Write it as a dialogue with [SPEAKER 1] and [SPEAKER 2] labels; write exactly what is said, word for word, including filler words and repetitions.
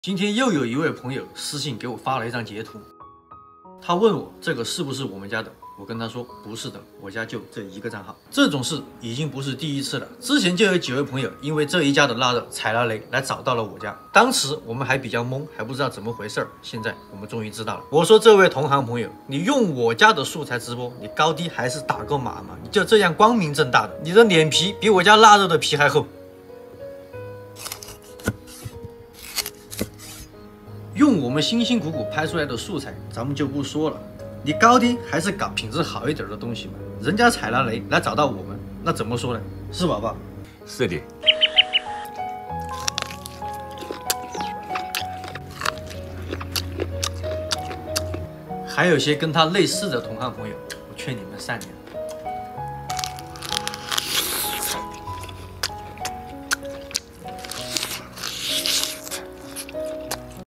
[SPEAKER 1] 今天又有一位朋友私信给我发了一张截图，他问我这个是不是我们家的，我跟他说不是的，我家就这一个账号。这种事已经不是第一次了，之前就有几位朋友因为这一家的腊肉踩了雷来找到了我家，当时我们还比较懵，还不知道怎么回事儿。现在我们终于知道了。我说这位同行朋友，你用我家的素材直播，你高低还是打个码嘛？你就这样光明正大的，你的脸皮比我家腊肉的皮还厚。用我们辛辛苦苦拍出来的素材，咱们就不说了。你高低还是搞品质好一点的东西嘛。人家踩了雷来找到我们，那怎么说呢？是宝宝？
[SPEAKER 2] 是的。
[SPEAKER 1] 还有些跟他类似的同行朋友，我劝你们善良。